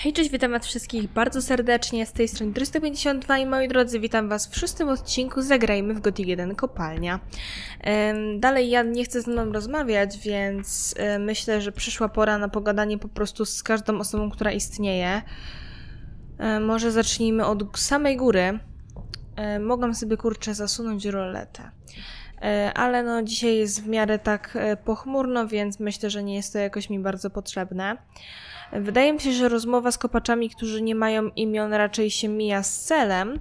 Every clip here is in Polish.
Hej, cześć, witam was wszystkich bardzo serdecznie, z tej strony 352 i moi drodzy, witam was w 6. odcinku Zagrajmy w Gothic 1 Kopalnia. Dalej ja nie chcę z mną rozmawiać, więc myślę, że przyszła pora na pogadanie po prostu z każdą osobą, która istnieje. Może zacznijmy od samej góry. Mogłam sobie, kurczę, zasunąć roletę. Ale no dzisiaj jest w miarę tak pochmurno, więc myślę, że nie jest to jakoś mi bardzo potrzebne. Wydaje mi się, że rozmowa z kopaczami, którzy nie mają imion, raczej się mija z celem.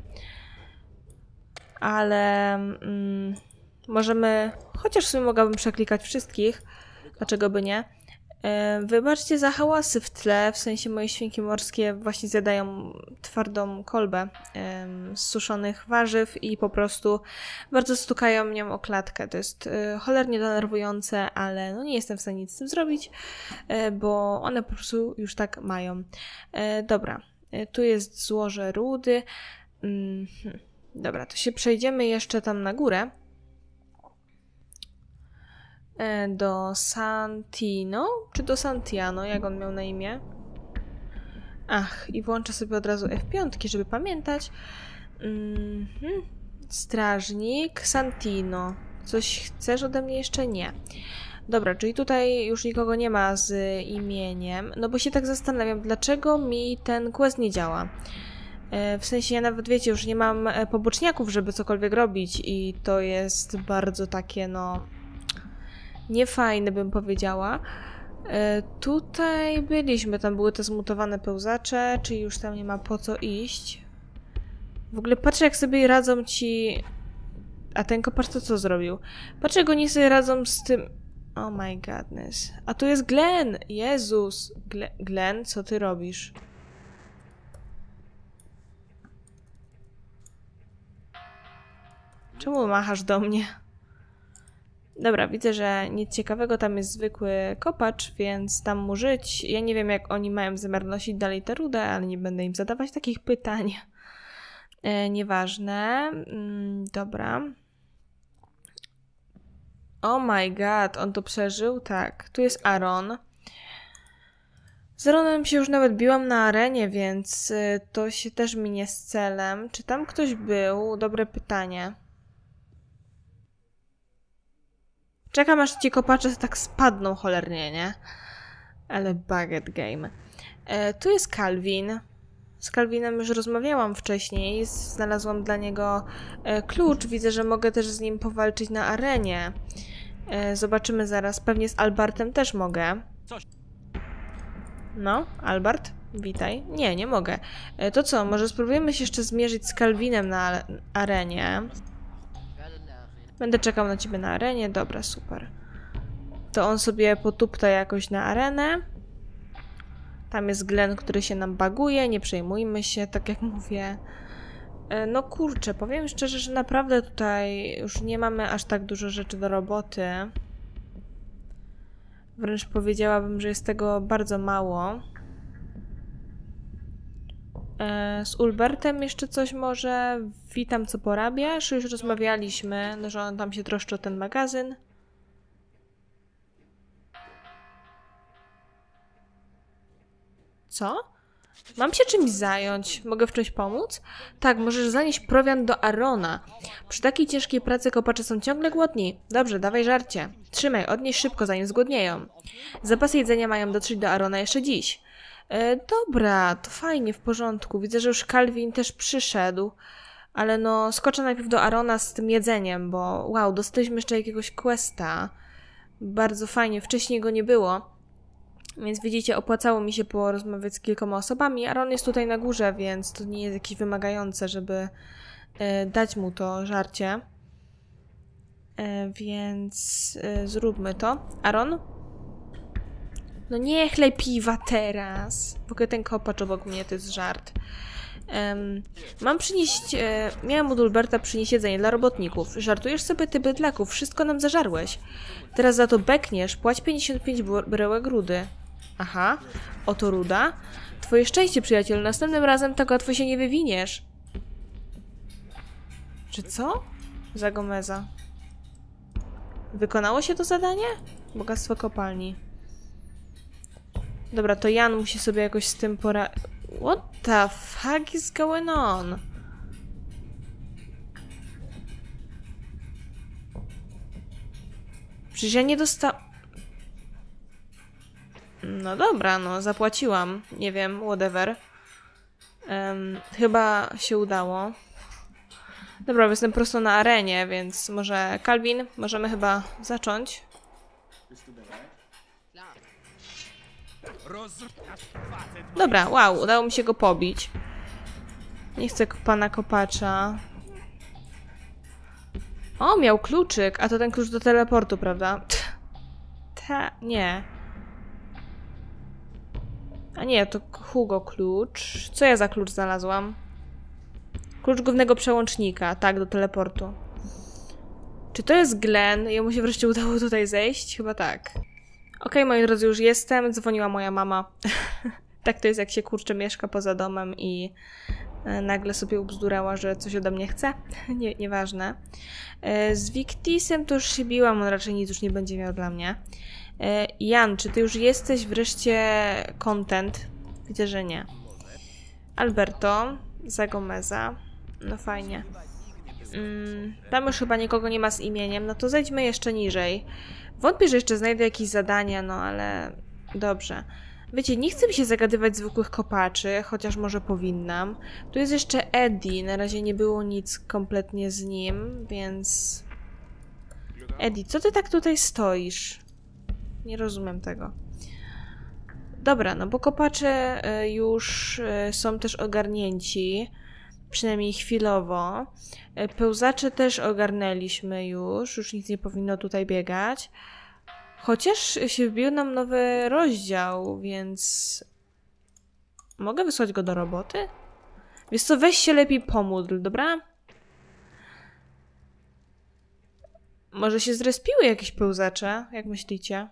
Ale możemy... Chociaż w sumie mogłabym przeklikać wszystkich. Dlaczego by nie? Wybaczcie za hałasy w tle, w sensie moje świnki morskie właśnie zjadają twardą kolbę z suszonych warzyw i po prostu bardzo stukają nią o klatkę. To jest cholernie denerwujące, ale no nie jestem w stanie nic z tym zrobić, bo one po prostu już tak mają. Dobra, tu jest złoże rudy. Dobra, to się przejdziemy jeszcze tam na górę. Do Santino? Czy do Santiano? Jak on miał na imię? Ach, i włączę sobie od razu F5, żeby pamiętać. Strażnik Santino. Coś chcesz ode mnie jeszcze? Nie. Dobra, czyli tutaj już nikogo nie ma z imieniem. No bo się tak zastanawiam, dlaczego mi ten quest nie działa. W sensie ja nawet, wiecie, już nie mam poboczniaków, żeby cokolwiek robić i to jest bardzo takie, no... niefajne, bym powiedziała. Tutaj byliśmy, tam były te zmutowane pełzacze, czyli już tam nie ma po co iść. W ogóle patrzę, jak sobie radzą ci... A ten kopacz to co zrobił? Patrzę, jak oni sobie radzą z tym... Oh my godness. A tu jest Glenn! Jezus! Glenn, co ty robisz? Czemu machasz do mnie? Dobra, widzę, że nic ciekawego, tam jest zwykły kopacz, więc tam mu żyć. Ja nie wiem, jak oni mają zamiar nosić dalej tę rudę, ale nie będę im zadawać takich pytań. Nieważne. Dobra. Oh my god, on to przeżył? Tak. Tu jest Aaron. Z Aaronem się już nawet biłam na arenie, więc to się też minie z celem. Czy tam ktoś był? Dobre pytanie. Czekam, aż ci kopacze tak spadną cholernie, nie? Ale buget game. Tu jest Calvin. Z Calvinem już rozmawiałam wcześniej. Znalazłam dla niego klucz. Widzę, że mogę też z nim powalczyć na arenie. Zobaczymy zaraz. Pewnie z Albertem też mogę. No, Albert, witaj. Nie, nie mogę. To co, może spróbujemy się jeszcze zmierzyć z Calvinem na arenie. Będę czekał na ciebie na arenie. Dobra, super. To on sobie potupta jakoś na arenę. Tam jest Glenn, który się nam baguje. Nie przejmujmy się, tak jak mówię. No kurczę, powiem szczerze, że naprawdę tutaj już nie mamy aż tak dużo rzeczy do roboty. Wręcz powiedziałabym, że jest tego bardzo mało. Z Ulbertem jeszcze coś może? Witam, co porabiasz? Już rozmawialiśmy, no, że on tam się troszczy o ten magazyn. Co? Mam się czymś zająć? Mogę w czymś pomóc? Tak, możesz zanieść prowiant do Arona. Przy takiej ciężkiej pracy kopacze są ciągle głodni. Dobrze, dawaj żarcie. Trzymaj, odnieś szybko, zanim zgłodnieją. Zapasy jedzenia mają dotrzeć do Arona jeszcze dziś. Dobra, to fajnie, w porządku. Widzę, że już Calvin też przyszedł. Ale no, skoczę najpierw do Arona z tym jedzeniem, bo wow, dostaliśmy jeszcze jakiegoś questa. Bardzo fajnie, wcześniej go nie było. Więc widzicie, opłacało mi się porozmawiać z kilkoma osobami. Aaron jest tutaj na górze, więc to nie jest jakieś wymagające, żeby dać mu to żarcie. Więc zróbmy to. Aaron? No nie chlej piwa teraz. W ogóle ten kopacz obok mnie to jest żart. Mam przynieść... miałem od Ulberta przynieść jedzenie dla robotników. Żartujesz sobie, ty bydlaku, wszystko nam zażarłeś. Teraz za to bekniesz, płać 55 bryłek rudy. Aha, oto ruda. Twoje szczęście, przyjacielu, następnym razem tak łatwo się nie wywiniesz. Czy co? Za Gomeza. Wykonało się to zadanie? Bogactwo kopalni. Dobra, to Jan musi sobie jakoś z tym What the fuck is going on? Przecież ja nie dostałam... No dobra, no zapłaciłam. Nie wiem, whatever. Chyba się udało. Dobra, jestem prosto na arenie, więc może Calvin, możemy chyba zacząć. Dobra, wow, udało mi się go pobić. Nie chcę pana kopacza. O, miał kluczyk, a to ten klucz do teleportu, prawda? Nie. A nie, to Hugo klucz. Co ja za klucz znalazłam? Klucz głównego przełącznika, tak, do teleportu. Czy to jest Glenn? Jemu się wreszcie udało tutaj zejść? Chyba tak. Okej, moi drodzy, już jestem. Dzwoniła moja mama. Tak to jest, jak się kurczę mieszka poza domem i nagle sobie ubzdurała, że coś ode mnie chce. Nieważne. Z Wiktisem to już się biłam, on raczej nic już nie będzie miał dla mnie. Jan, czy ty już jesteś wreszcie content? Widzę, że nie. Alberto, Zagomeza. No fajnie. Tam już chyba nikogo nie ma z imieniem, no to zejdźmy jeszcze niżej. Wątpię, że jeszcze znajdę jakieś zadania, no ale dobrze. Wiecie, nie chcę mi się zagadywać zwykłych kopaczy, chociaż może powinnam. Tu jest jeszcze Eddie, na razie nie było nic kompletnie z nim, więc... Eddie, co ty tak tutaj stoisz? Nie rozumiem tego. Dobra, no bo kopacze już są też ogarnięci. Przynajmniej chwilowo. Pełzacze też ogarnęliśmy już. Już nic nie powinno tutaj biegać. Chociaż się wbił nam nowy rozdział, więc... Mogę wysłać go do roboty? Wiesz co, weź się lepiej pomódl, dobra? Może się zrespiły jakieś pełzacze? Jak myślicie?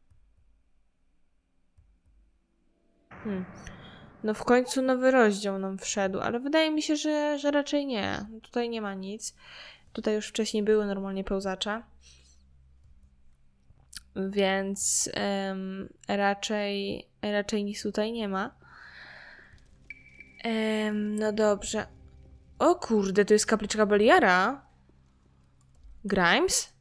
No w końcu nowy rozdział nam wszedł, ale wydaje mi się, że raczej nie. Tutaj nie ma nic. Tutaj już wcześniej były normalnie pełzacze. Więc raczej nic tutaj nie ma. No dobrze. O kurde, to jest kapliczka Beliara. Grimes?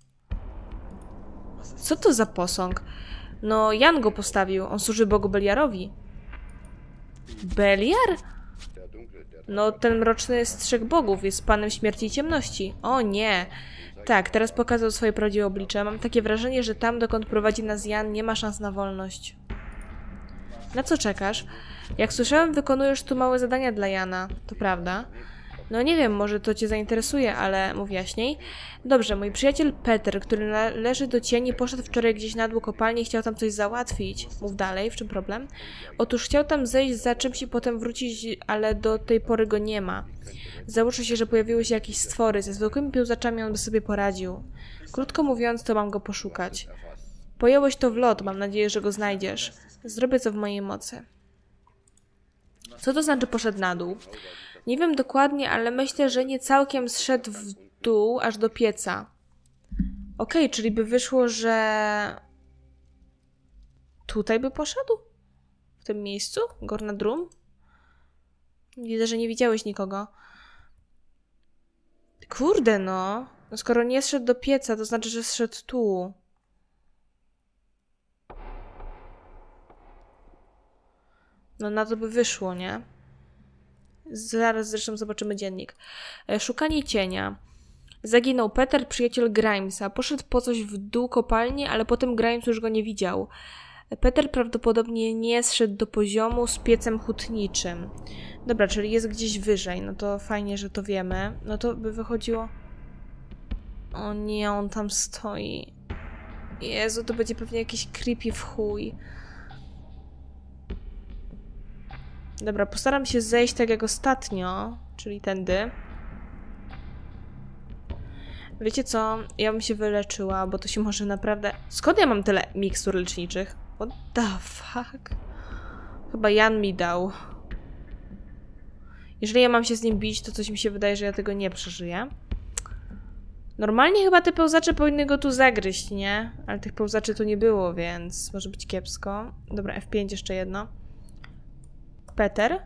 Co to za posąg? No Jan go postawił. On służy Bogu Beliarowi. Beliar? No, ten mroczny z trzech bogów jest panem śmierci i ciemności. O nie! Tak, teraz pokazał swoje prawdziwe oblicze. Mam takie wrażenie, że tam, dokąd prowadzi nas Jan, nie ma szans na wolność. Na co czekasz? Jak słyszałem, wykonujesz tu małe zadania dla Jana. To prawda? No nie wiem, może to cię zainteresuje, ale mów jaśniej. Dobrze, mój przyjaciel Peter, który należy do cieni, poszedł wczoraj gdzieś na dół kopalni i chciał tam coś załatwić. Mów dalej, w czym problem? Otóż chciał tam zejść za czymś i potem wrócić, ale do tej pory go nie ma. Założę się, że pojawiły się jakieś stwory. Ze zwykłymi pełzaczami on by sobie poradził. Krótko mówiąc, to mam go poszukać. Pojąłeś to w lot, mam nadzieję, że go znajdziesz. Zrobię co w mojej mocy. Co to znaczy poszedł na dół? Nie wiem dokładnie, ale myślę, że nie całkiem zszedł w dół, aż do pieca. Okej, czyli by wyszło, że... Tutaj by poszedł? W tym miejscu? Gorna Drum? Widzę, że nie widziałeś nikogo. Kurde no. No skoro nie zszedł do pieca, to znaczy, że zszedł tu. No na to by wyszło, nie? Zaraz zresztą zobaczymy dziennik. Szukanie cienia. Zaginął Peter, przyjaciel Grimesa. Poszedł po coś w dół kopalni, ale potem Grimes już go nie widział. Peter prawdopodobnie nie zszedł do poziomu z piecem hutniczym. Dobra, czyli jest gdzieś wyżej. No to fajnie, że to wiemy. No to by wychodziło... O nie, on tam stoi. Jezu, to będzie pewnie jakiś creepy w chuj. Dobra, postaram się zejść tak jak ostatnio, czyli tędy. Wiecie co? Ja bym się wyleczyła, bo to się może naprawdę... Skąd ja mam tyle mikstur leczniczych? What the fuck? Chyba Jan mi dał. Jeżeli ja mam się z nim bić, to coś mi się wydaje, że ja tego nie przeżyję. Normalnie chyba te pełzacze powinny go tu zagryźć, nie? Ale tych pełzaczy tu nie było, więc może być kiepsko. Dobra, F5 jeszcze jedno. Peter?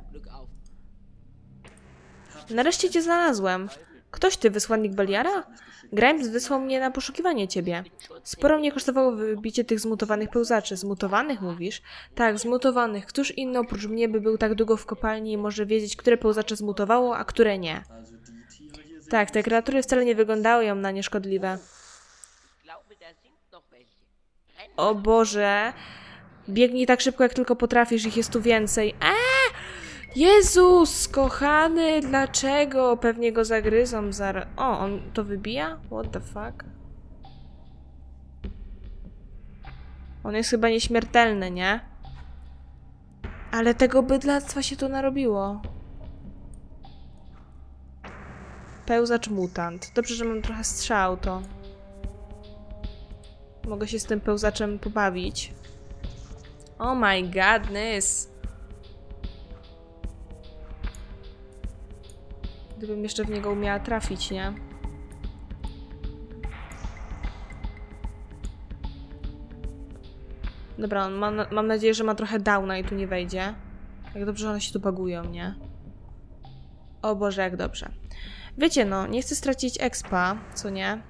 Nareszcie cię znalazłem. Ktoś ty, wysłannik Beliara? Grimes wysłał mnie na poszukiwanie ciebie. Sporo mnie kosztowało wybicie tych zmutowanych pełzaczy. Zmutowanych, mówisz? Tak, zmutowanych. Któż inny oprócz mnie by był tak długo w kopalni i może wiedzieć, które pełzacze zmutowało, a które nie? Tak, te kreatury wcale nie wyglądały na nieszkodliwe. O Boże. Biegnij tak szybko, jak tylko potrafisz. Ich jest tu więcej. Jezus, kochany, dlaczego? Pewnie go zagryzą zaraz. O, on to wybija? What the fuck? On jest chyba nieśmiertelny, nie? Ale tego bydlactwa się tu narobiło. Pełzacz mutant. Dobrze, że mam trochę strzał, to... Mogę się z tym pełzaczem pobawić. Oh my godness. Gdybym jeszcze w niego umiała trafić, nie? Dobra, mam nadzieję, że ma trochę downa i tu nie wejdzie. Jak dobrze, że one się tu bagują, nie? O Boże, jak dobrze. Wiecie, no, nie chcę stracić expa, co nie?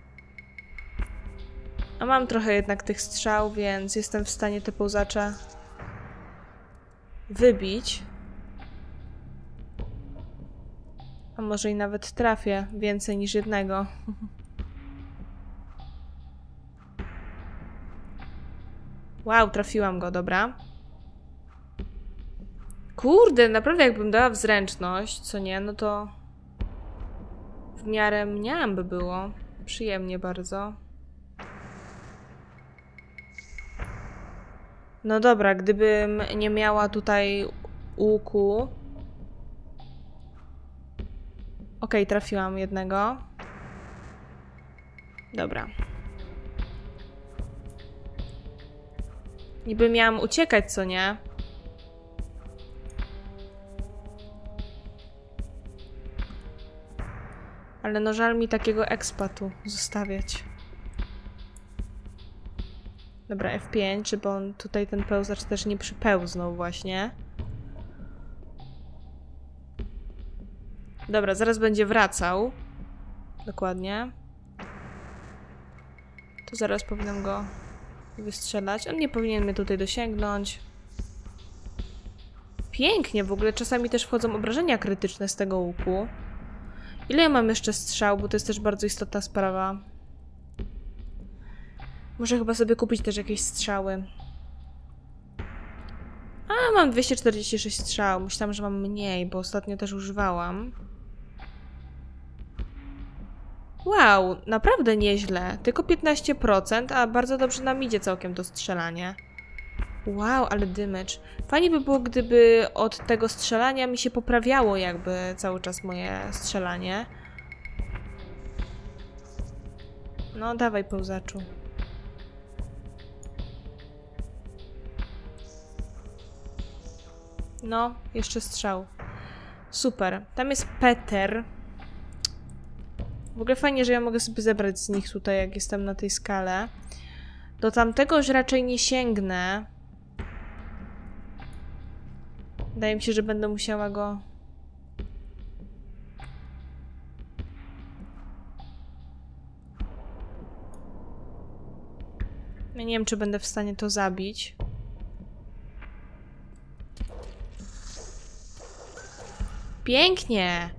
A mam trochę jednak tych strzał, więc jestem w stanie te pełzacze wybić. A może i nawet trafię więcej niż jednego. Wow, trafiłam go, dobra. Kurde, naprawdę jakbym dała w zręczność, co nie, no to w miarę mniam by było. Przyjemnie bardzo. No dobra, gdybym nie miała tutaj łuku... Okej, trafiłam jednego. Dobra. Niby miałam uciekać, co nie? Ale no żal mi takiego expa tu zostawiać. Dobra, F5, żeby on tutaj ten pełzacz też nie przypełznął właśnie. Dobra, zaraz będzie wracał. Dokładnie. To zaraz powinnam go wystrzelać. On nie powinien mnie tutaj dosięgnąć. Pięknie, w ogóle czasami też wchodzą obrażenia krytyczne z tego łuku. Ile ja mam jeszcze strzał, bo to jest też bardzo istotna sprawa. Muszę chyba sobie kupić też jakieś strzały. A, mam 246 strzał. Myślałam, że mam mniej, bo ostatnio też używałam. Wow, naprawdę nieźle. Tylko 15%, a bardzo dobrze nam idzie całkiem to strzelanie. Wow, ale damage. Fajnie by było, gdyby od tego strzelania mi się poprawiało jakby cały czas moje strzelanie. No, dawaj, pełzaczu. No, jeszcze strzał. Super. Tam jest Peter. W ogóle fajnie, że ja mogę sobie zebrać z nich tutaj, jak jestem na tej skale. Do tamtego już raczej nie sięgnę. Wydaje mi się, że będę musiała go... Ja nie wiem, czy będę w stanie to zabić. Pięknie!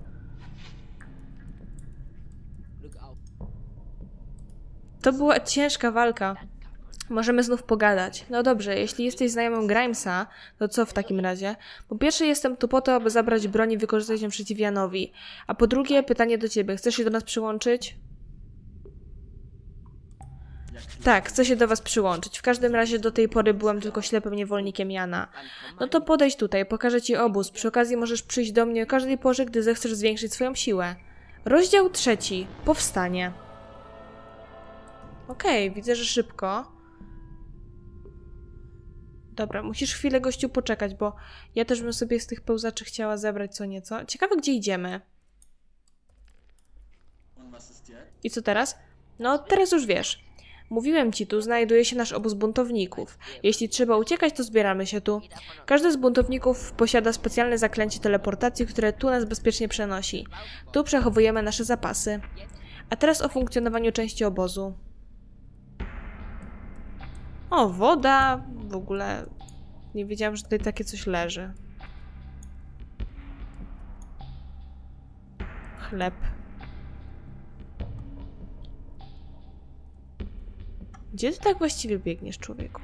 To była ciężka walka. Możemy znów pogadać. No dobrze, jeśli jesteś znajomym Grimesa, to co w takim razie? Po pierwsze, jestem tu po to, aby zabrać broń i wykorzystać ją przeciw Janowi. A po drugie, pytanie do ciebie. Chcesz się do nas przyłączyć? Tak, chcę się do was przyłączyć. W każdym razie do tej pory byłem tylko ślepym niewolnikiem Jana. No to podejdź tutaj, pokażę ci obóz. Przy okazji możesz przyjść do mnie o każdej porze, gdy zechcesz zwiększyć swoją siłę. Rozdział 3. Powstanie. Okej, widzę, że szybko. Dobra, musisz chwilę, gościu, poczekać, bo ja też bym sobie z tych pełzaczy chciała zebrać co nieco. Ciekawe, gdzie idziemy. I co teraz? No, teraz już wiesz. Mówiłem ci, tu znajduje się nasz obóz buntowników. Jeśli trzeba uciekać, to zbieramy się tu. Każdy z buntowników posiada specjalne zaklęcie teleportacji, które tu nas bezpiecznie przenosi. Tu przechowujemy nasze zapasy. A teraz o funkcjonowaniu części obozu. O, woda. W ogóle nie wiedziałam, że tutaj takie coś leży. Chleb. Gdzie ty tak właściwie biegniesz, człowieku?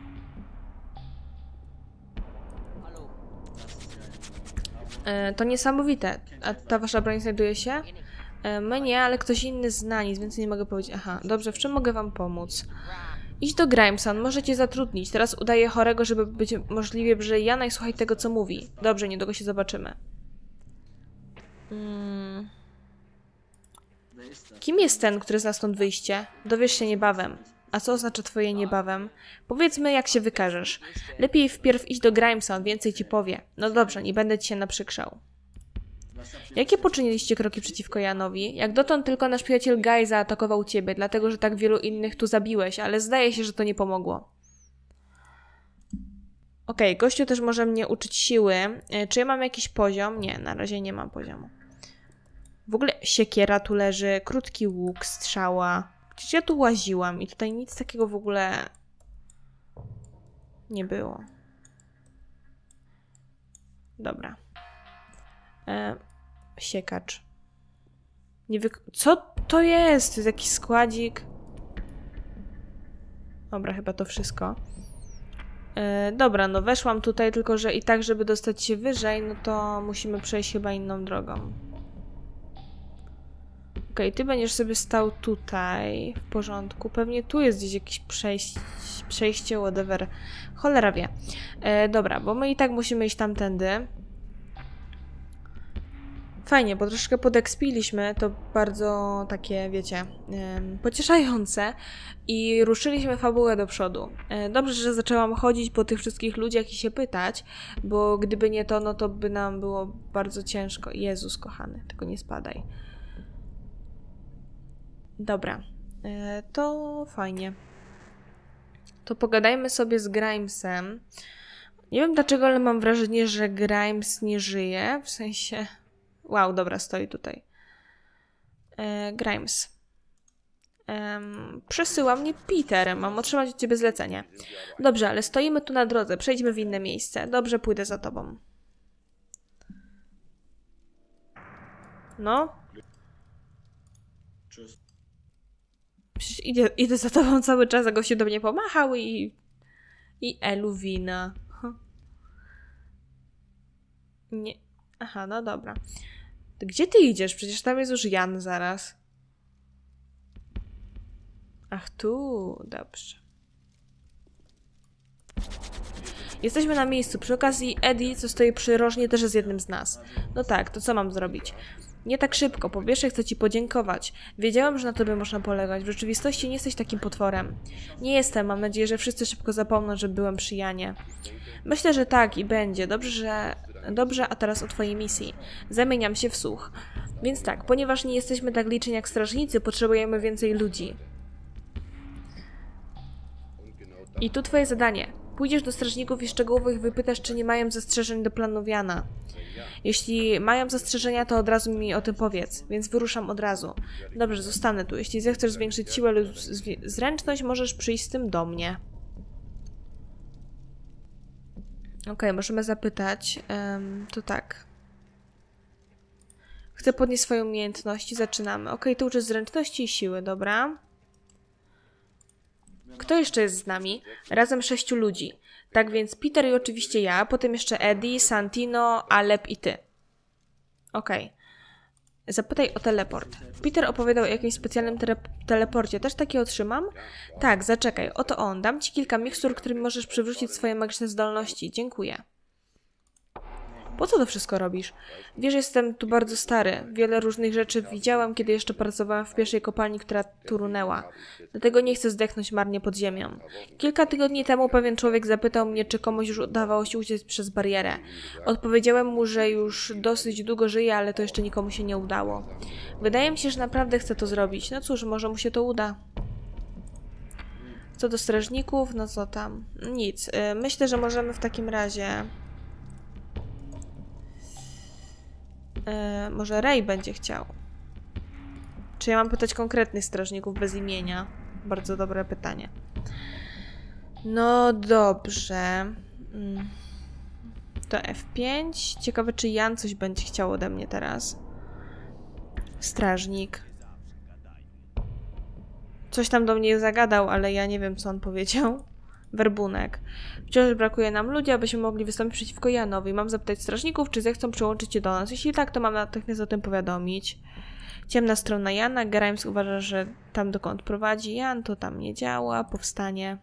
To niesamowite. A ta wasza broń znajduje się? My nie, ale ktoś inny zna, nic więcej nie mogę powiedzieć. Aha, dobrze, w czym mogę wam pomóc? Idź do Grimesa, możecie zatrudnić. Teraz udaję chorego, żeby być możliwie bliżej Jana i słuchaj tego, co mówi. Dobrze, niedługo się zobaczymy. Kim jest ten, który zna stąd wyjście? Dowiesz się niebawem. A co oznacza twoje niebawem? Powiedzmy, jak się wykażesz. Lepiej wpierw iść do Grimesa, on więcej ci powie. No dobrze, nie będę ci się naprzykrzał. Jakie poczyniliście kroki przeciwko Janowi? Jak dotąd tylko nasz przyjaciel Guy zaatakował ciebie, dlatego że tak wielu innych tu zabiłeś, ale zdaje się, że to nie pomogło. Okej, gościu też może mnie uczyć siły. Czy ja mam jakiś poziom? Nie, na razie nie mam poziomu. W ogóle siekiera tu leży, krótki łuk, strzała. Przecież ja tu łaziłam i tutaj nic takiego w ogóle nie było. Dobra. Siekacz. Co to jest? To jest jakiś składzik. Dobra, chyba to wszystko. Dobra, no weszłam tutaj, tylko że i tak, żeby dostać się wyżej, no to musimy przejść chyba inną drogą. Okej, ty będziesz sobie stał tutaj, w porządku. Pewnie tu jest gdzieś jakieś przejście, whatever. Cholera wie. Dobra, bo my i tak musimy iść tamtędy. Fajnie, bo troszkę podekspiliśmy, to bardzo takie, wiecie, pocieszające i ruszyliśmy fabułę do przodu. Dobrze, że zaczęłam chodzić po tych wszystkich ludziach i się pytać, bo gdyby nie to, no to by nam było bardzo ciężko. Jezus kochany, tylko nie spadaj. Dobra, to fajnie. To pogadajmy sobie z Grimesem. Nie wiem dlaczego, ale mam wrażenie, że Grimes nie żyje, w sensie... Wow, dobra, stoi tutaj. Grimes. Przesyła mnie Peter. Mam otrzymać od ciebie zlecenie. Dobrze, ale stoimy tu na drodze. Przejdźmy w inne miejsce. Dobrze, pójdę za tobą. No. Przecież idę za tobą cały czas, a gościu do mnie pomachał i Eluwina. Nie. Aha, no dobra. Gdzie ty idziesz? Przecież tam jest już Jan zaraz. Ach, tu. Dobrze. Jesteśmy na miejscu. Przy okazji Eddie, co stoi przy rożnie, też jest jednym z nas. No tak, to co mam zrobić? Nie tak szybko. Po pierwsze chcę ci podziękować. Wiedziałam, że na tobie można polegać. W rzeczywistości nie jesteś takim potworem. Nie jestem. Mam nadzieję, że wszyscy szybko zapomną, że byłem przy Janie. Myślę, że tak i będzie. Dobrze, a teraz o twojej misji. Zamieniam się w słuch. Więc tak, ponieważ nie jesteśmy tak liczni jak strażnicy, potrzebujemy więcej ludzi. I tu twoje zadanie. Pójdziesz do strażników i szczegółowo ich wypytasz, czy nie mają zastrzeżeń do planów Jana. Jeśli mają zastrzeżenia, to od razu mi o tym powiedz, więc wyruszam od razu. Dobrze, zostanę tu. Jeśli zechcesz zwiększyć siłę lub zręczność, możesz przyjść z tym do mnie. Okej, możemy zapytać. To tak. Chcę podnieść swoje umiejętności. Zaczynamy. Okej, to uczy zręczności i siły, dobra. Kto jeszcze jest z nami? Razem 6 ludzi. Tak więc Peter i oczywiście ja, potem jeszcze Eddie, Santino, Alep i ty. Okej. Zapytaj o teleport. Peter opowiadał o jakimś specjalnym teleporcie. Też taki otrzymam? Tak, zaczekaj. Oto on. Dam ci kilka mikstur, którymi możesz przywrócić swoje magiczne zdolności. Dziękuję. Po co to wszystko robisz? Wiesz, jestem tu bardzo stary. Wiele różnych rzeczy widziałem, kiedy jeszcze pracowałem w pierwszej kopalni, która tu runęła. Dlatego nie chcę zdechnąć marnie pod ziemią. Kilka tygodni temu pewien człowiek zapytał mnie, czy komuś już udawało się uciec przez barierę. Odpowiedziałem mu, że już dosyć długo żyje, ale to jeszcze nikomu się nie udało. Wydaje mi się, że naprawdę chce to zrobić. No cóż, może mu się to uda. Co do strażników, no co tam? Nic. Myślę, że możemy w takim razie... może Ray będzie chciał. Czy ja mam pytać konkretnych strażników bez imienia? Bardzo dobre pytanie. No dobrze. To F5. Ciekawe, czy Jan coś będzie chciał ode mnie teraz. Strażnik. Coś tam do mnie zagadał, ale ja nie wiem, co on powiedział. Werbunek. Wciąż brakuje nam ludzi, abyśmy mogli wystąpić przeciwko Janowi. Mam zapytać strażników, czy zechcą przyłączyć się do nas. Jeśli tak, to mam natychmiast o tym powiadomić. Ciemna strona Jana. Grimes uważa, że tam dokąd prowadzi Jan, to tam nie działa. Powstanie.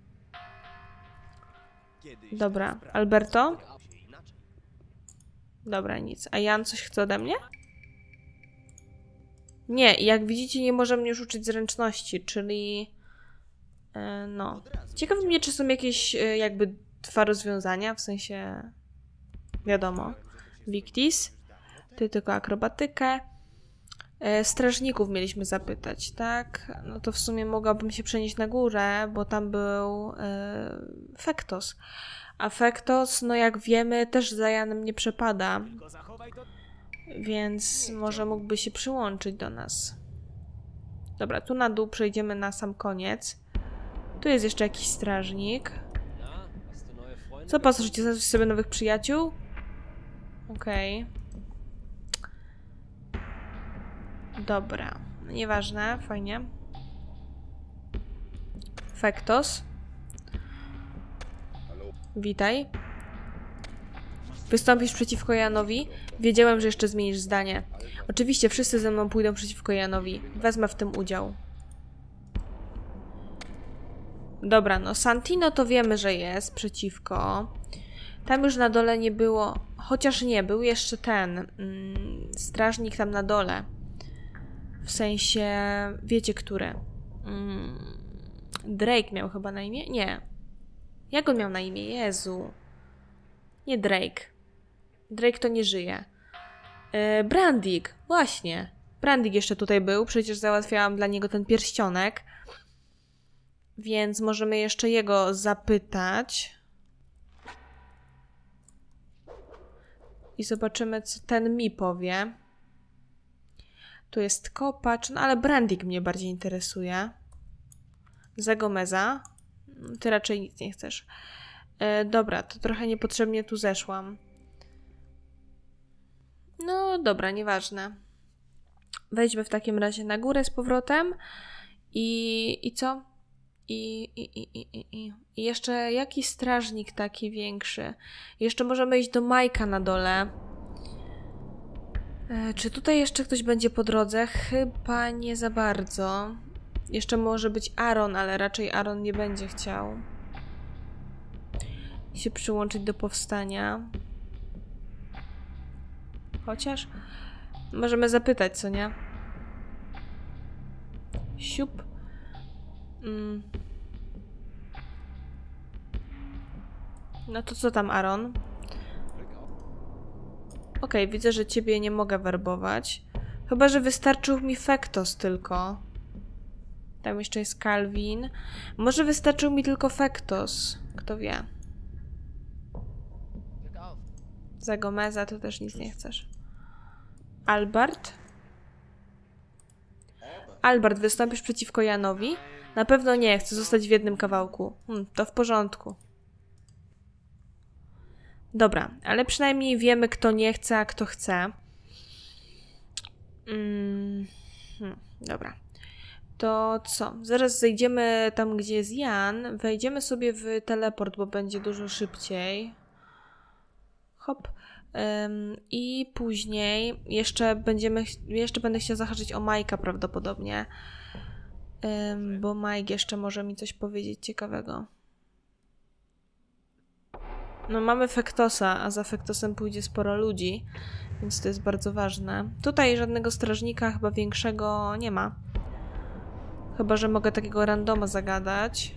Dobra. Alberto? Dobra, nic. A Jan coś chce ode mnie? Nie, jak widzicie, nie możemy już uczyć zręczności, czyli... no. Ciekawi mnie, czy są jakieś jakby dwa rozwiązania, w sensie... Wiadomo. Victis. Ty tylko akrobatykę. Strażników mieliśmy zapytać, tak? No to w sumie mogłabym się przenieść na górę, bo tam był Fektos. A Fektos, no jak wiemy, też za Janem nie przepada. Więc może mógłby się przyłączyć do nas. Dobra, tu na dół przejdziemy na sam koniec. Tu jest jeszcze jakiś strażnik. Co, patrzycie, znaleźć sobie nowych przyjaciół? Okej. Dobra, nieważne, fajnie. Fektos. Witaj. Wystąpisz przeciwko Janowi? Wiedziałem, że jeszcze zmienisz zdanie. Oczywiście wszyscy ze mną pójdą przeciwko Janowi. Wezmę w tym udział. Dobra, no Santino to wiemy, że jest przeciwko. Tam już na dole nie było... Chociaż nie, był jeszcze ten... strażnik tam na dole. W sensie... Wiecie, który? Drake miał chyba na imię? Nie. Jak on miał na imię? Jezu. Nie Drake. Drake to nie żyje. Brandig. Właśnie. Brandig jeszcze tutaj był. Przecież załatwiałam dla niego ten pierścionek. Więc możemy jeszcze jego zapytać. I zobaczymy, co ten mi powie. Tu jest kopacz, no ale Brandig mnie bardziej interesuje. Zagomeza. Ty raczej nic nie chcesz. Dobra, to trochę niepotrzebnie tu zeszłam. No dobra, nieważne. Wejdźmy w takim razie na górę z powrotem. I co? I jeszcze jakiś strażnik taki większy. Jeszcze możemy iść do Majka na dole. Czy tutaj jeszcze ktoś będzie po drodze? Chyba nie za bardzo. Jeszcze może być Aaron, ale raczej Aaron nie będzie chciał się przyłączyć do powstania. Chociaż możemy zapytać, co nie? Siup. No to co tam, Aaron? Okej, widzę, że ciebie nie mogę werbować. Chyba że wystarczył mi Fektos tylko. Tam jeszcze jest Calvin. Może wystarczył mi tylko Fektos. Kto wie. Za Gomeza to też nic nie chcesz. Albert? Albert, wystąpisz przeciwko Janowi? Na pewno nie, chcę zostać w jednym kawałku. To w porządku. Dobra, ale przynajmniej wiemy, kto nie chce, a kto chce. Dobra. To co? Zaraz zejdziemy tam, gdzie jest Jan. Wejdziemy sobie w teleport, bo będzie dużo szybciej. Hop. I później jeszcze będę chciała zahaczyć o Majka prawdopodobnie. Bo Mike jeszcze może mi coś powiedzieć ciekawego. No mamy Fektosa, a za Fektosem pójdzie sporo ludzi, więc to jest bardzo ważne. Tutaj żadnego strażnika chyba większego nie ma. Chyba że mogę takiego randoma zagadać.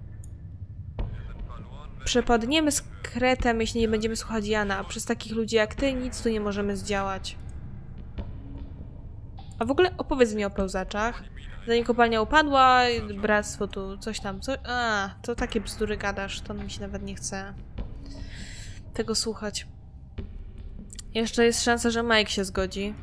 Przepadniemy z Kretem, jeśli nie będziemy słuchać Jana, a przez takich ludzi jak ty nic tu nie możemy zdziałać. A w ogóle opowiedz mi o pełzaczach. Zanim kopalnia upadła, bractwo tu, coś tam, to takie bzdury gadasz, to mi się nawet nie chce tego słuchać. Jeszcze jest szansa, że Mike się zgodzi.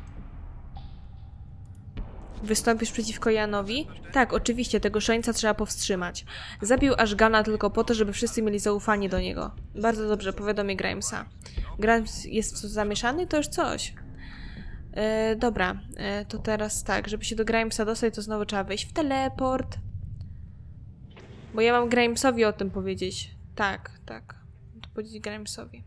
Wystąpisz przeciwko Janowi? Tak, oczywiście, tego szaleńca trzeba powstrzymać. Zabił Ashgana tylko po to, żeby wszyscy mieli zaufanie do niego. Bardzo dobrze, powiadomię Grimesa. Grimes jest w to zamieszany? To już coś. Dobra, to teraz tak, żeby się do Grimesa dostać, to znowu trzeba wejść w teleport. Bo ja mam Grimesowi o tym powiedzieć. Tak. To powiedzieć Grimesowi.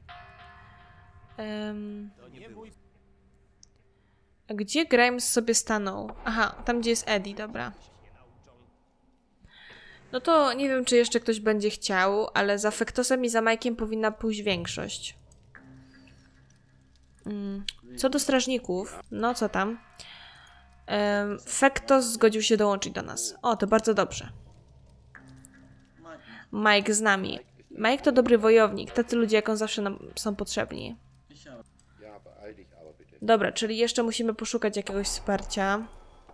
A gdzie Grimes sobie stanął? Aha, tam gdzie jest Eddie, dobra. No to nie wiem, czy jeszcze ktoś będzie chciał, ale za Fektosem i za Mike'iem powinna pójść większość. Co do strażników, no co tam? Fektos zgodził się dołączyć do nas. O, to bardzo dobrze. Mike z nami. Mike to dobry wojownik, tacy ludzie jak on zawsze nam są potrzebni. Dobra, czyli jeszcze musimy poszukać jakiegoś wsparcia.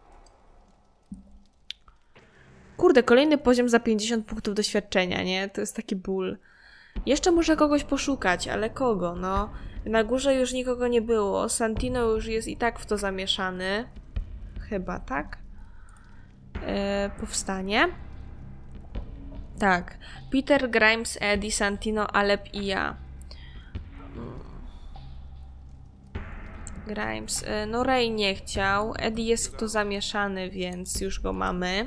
Kurde, kolejny poziom za 50 punktów doświadczenia, nie? To jest taki ból. Jeszcze muszę kogoś poszukać, ale kogo? No, na górze już nikogo nie było. Santino już jest i tak w to zamieszany. Chyba, tak? Powstanie. Tak. Peter, Grimes, Eddie, Santino, Alep i ja. Grimes. No Ray nie chciał. Eddie jest w to zamieszany, więc już go mamy.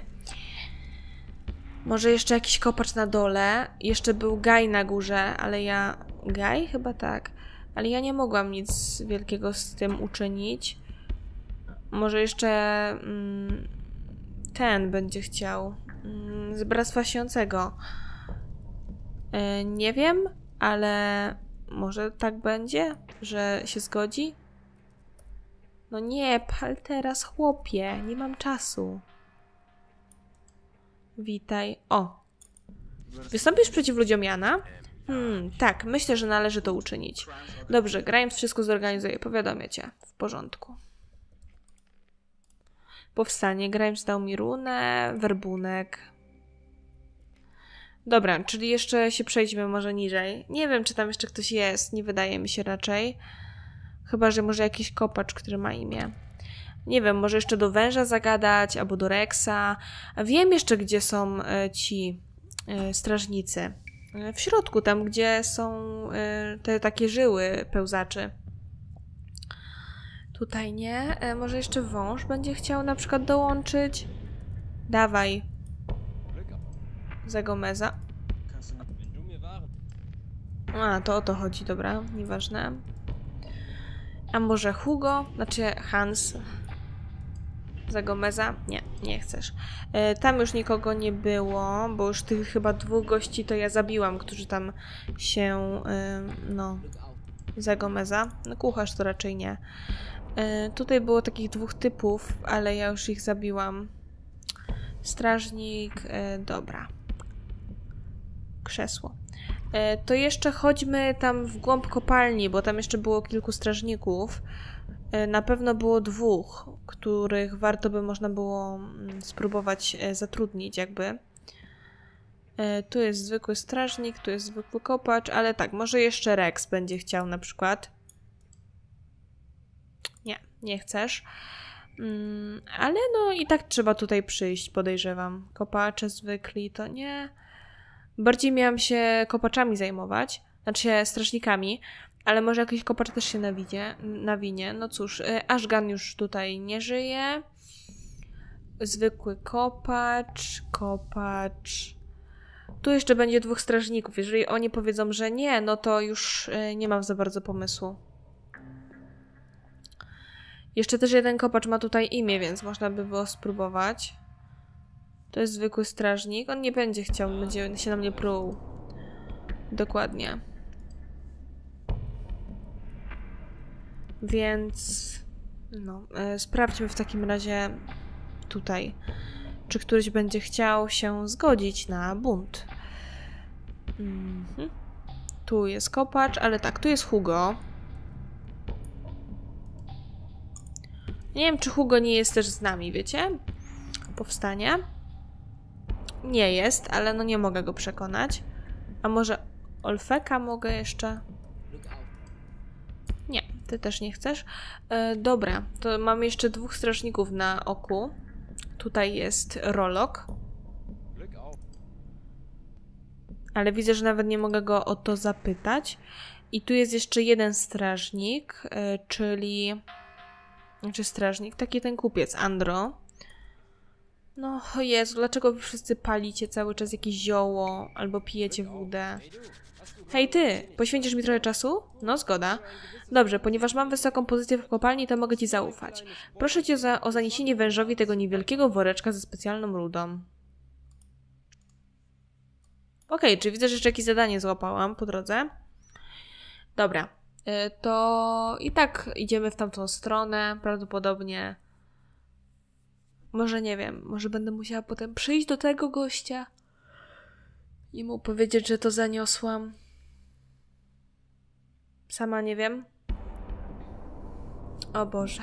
Może jeszcze jakiś kopacz na dole. Jeszcze był Guy na górze, ale ja... Guy? Chyba tak. Ale ja nie mogłam nic wielkiego z tym uczynić. Może jeszcze... ten będzie chciał. Z Bractwa Śniącego. Nie wiem, ale... Może tak będzie? Że się zgodzi? No nie, pal teraz, chłopie. Nie mam czasu. Witaj. O! Wystąpisz przeciw ludziom Jana? Tak, myślę, że należy to uczynić. Dobrze, Grimes wszystko zorganizuje. Powiadomię cię. W porządku. Powstanie. Grimes dał mi runę, werbunek. Dobra, czyli jeszcze się przejdźmy może niżej. Nie wiem, czy tam jeszcze ktoś jest. Nie wydaje mi się raczej. Chyba, że może jakiś kopacz, który ma imię. Nie wiem, może jeszcze do węża zagadać, albo do Rexa. Wiem jeszcze, gdzie są ci strażnicy. W środku, tam gdzie są te takie żyły pełzaczy. Tutaj nie. Może jeszcze wąż będzie chciał na przykład dołączyć. Dawaj. Zagomeza. A, to o to chodzi, dobra, nieważne. A może Hugo? Znaczy Hans. Zagomeza? Nie, nie chcesz. Tam już nikogo nie było, bo już tych chyba 2 gości to ja zabiłam, którzy tam się, no, Zagomeza. No kucharz to raczej nie. Tutaj było takich 2 typów, ale ja już ich zabiłam. Strażnik, dobra. Krzesło. To jeszcze chodźmy tam w głąb kopalni, bo tam jeszcze było kilku strażników. Na pewno było 2, których warto by można było spróbować zatrudnić jakby. Tu jest zwykły strażnik, tu jest zwykły kopacz, ale tak, może jeszcze Rex będzie chciał na przykład. Nie, nie chcesz. Ale no i tak trzeba tutaj przyjść, podejrzewam. Kopacze zwykli to nie. Bardziej miałam się kopaczami zajmować, znaczy się strażnikami, ale może jakiś kopacz też się nawinie. No cóż, Ashgan już tutaj nie żyje. Zwykły kopacz. Tu jeszcze będzie 2 strażników. Jeżeli oni powiedzą, że nie, no to już nie mam za bardzo pomysłu. Jeszcze też jeden kopacz ma tutaj imię, więc można by było spróbować. To jest zwykły strażnik. On nie będzie chciał, będzie się na mnie pruł. Dokładnie. Więc no, sprawdźmy w takim razie tutaj, czy któryś będzie chciał się zgodzić na bunt. Tu jest kopacz, ale tak, tu jest Hugo. Nie wiem, czy Hugo nie jest też z nami, wiecie? Powstanie. Nie jest, ale no nie mogę go przekonać. A może Olfeka mogę jeszcze? Nie, ty też nie chcesz. Dobra, to mam jeszcze 2 strażników na oku. Tutaj jest Rolok. Ale widzę, że nawet nie mogę go o to zapytać. I tu jest jeszcze jeden strażnik, czyli... Znaczy strażnik, taki ten kupiec, Andro. No, o Jezu, dlaczego wy wszyscy palicie cały czas jakieś zioło albo pijecie wódę? Hej ty, poświęcisz mi trochę czasu? No, zgoda. Dobrze, ponieważ mam wysoką pozycję w kopalni, to mogę ci zaufać. Proszę cię o zaniesienie wężowi tego niewielkiego woreczka ze specjalną rudą. Okej, czy widzę, że jeszcze jakieś zadanie złapałam po drodze? Dobra, to i tak idziemy w tamtą stronę, prawdopodobnie. Może nie wiem, może będę musiała potem przyjść do tego gościa i mu powiedzieć, że to zaniosłam. Sama nie wiem. O Boże.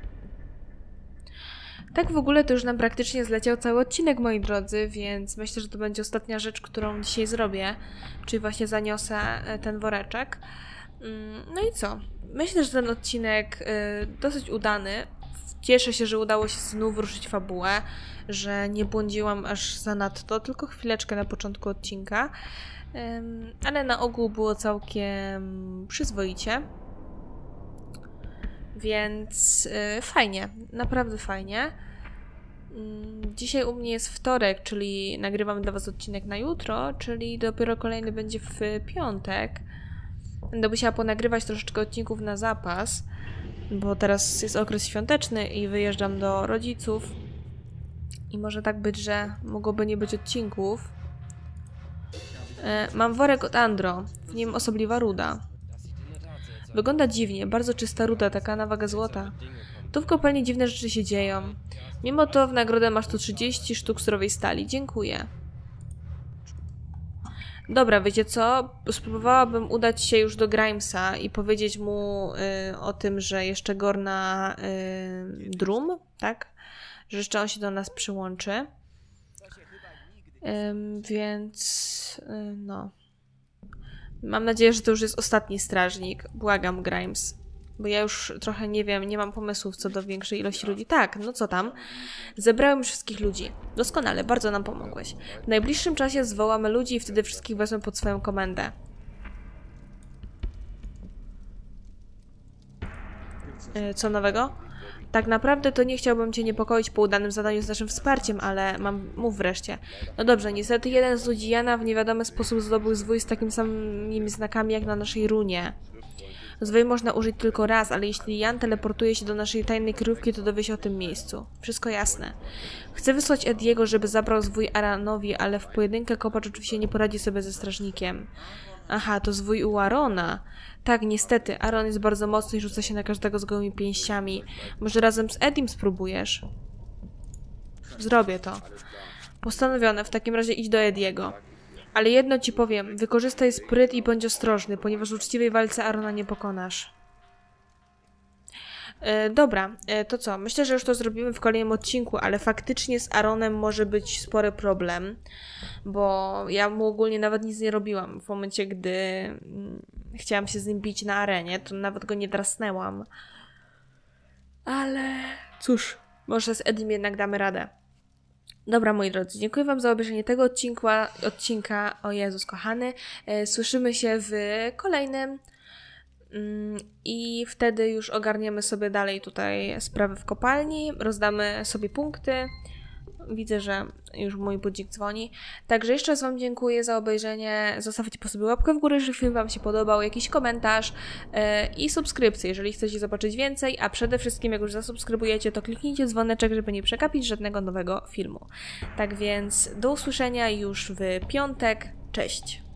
Tak w ogóle to już nam praktycznie zleciał cały odcinek, moi drodzy, więc myślę, że to będzie ostatnia rzecz, którą dzisiaj zrobię. Czyli właśnie zaniosę ten woreczek. No i co? Myślę, że ten odcinek dosyć udany. Cieszę się, że udało się znów ruszyć fabułę, że nie błądziłam aż zanadto, tylko chwileczkę na początku odcinka. Ale na ogół było całkiem przyzwoicie. Więc fajnie, naprawdę fajnie. Dzisiaj u mnie jest wtorek, czyli nagrywam dla was odcinek na jutro, czyli dopiero kolejny będzie w piątek. Będę musiała ponagrywać troszeczkę odcinków na zapas, bo teraz jest okres świąteczny i wyjeżdżam do rodziców. I może tak być, że mogłoby nie być odcinków. Mam worek od Andro, w nim osobliwa ruda. Wygląda dziwnie, bardzo czysta ruda, taka na wagę złota. Tu w kopalni dziwne rzeczy się dzieją. Mimo to w nagrodę masz tu 30 sztuk surowej stali. Dziękuję. Dobra, wiecie co? Spróbowałabym udać się już do Grimesa i powiedzieć mu o tym, że jeszcze Gorna Drum, tak? Że jeszcze on się do nas przyłączy. Więc no. Mam nadzieję, że to już jest ostatni strażnik. Błagam, Grimes. Bo ja już trochę nie wiem, nie mam pomysłów co do większej ilości ludzi. Tak, no co tam? Zebrałem już wszystkich ludzi. Doskonale, bardzo nam pomogłeś. W najbliższym czasie zwołamy ludzi i wtedy wszystkich wezmę pod swoją komendę. Co nowego? Tak naprawdę to nie chciałbym cię niepokoić po udanym zadaniu z naszym wsparciem, ale mów wreszcie. No dobrze, niestety jeden z ludzi Jana w niewiadomy sposób zdobył zwój z takimi samymi znakami jak na naszej runie. Zwój można użyć tylko raz, ale jeśli Jan teleportuje się do naszej tajnej kryjówki, to dowie się o tym miejscu. Wszystko jasne. Chcę wysłać Ediego, żeby zabrał zwój Aranowi, ale w pojedynkę kopacz oczywiście nie poradzi sobie ze strażnikiem. Aha, to zwój u Arona. Tak, niestety, Aron jest bardzo mocny i rzuca się na każdego z gołymi pięściami. Może razem z Edim spróbujesz? Zrobię to. Postanowione, w takim razie idź do Ediego. Ale jedno ci powiem, wykorzystaj spryt i bądź ostrożny, ponieważ w uczciwej walce Arona nie pokonasz. Dobra, to co? Myślę, że już to zrobimy w kolejnym odcinku, ale faktycznie z Aronem może być spory problem, bo ja mu ogólnie nawet nic nie robiłam. W momencie, gdy chciałam się z nim bić na arenie, to nawet go nie drasnęłam. Ale cóż, może z Edim jednak damy radę. Dobra, moi drodzy, dziękuję wam za obejrzenie tego odcinka. O Jezus kochany. Słyszymy się w kolejnym i wtedy już ogarniemy sobie dalej tutaj sprawy w kopalni, rozdamy sobie punkty. Widzę, że już mój budzik dzwoni. Także jeszcze raz wam dziękuję za obejrzenie. Zostawcie po sobie łapkę w górę, jeżeli film wam się podobał, jakiś komentarz i subskrypcję, jeżeli chcecie zobaczyć więcej, a przede wszystkim jak już zasubskrybujecie, to kliknijcie dzwoneczek, żeby nie przegapić żadnego nowego filmu. Tak więc do usłyszenia już w piątek. Cześć!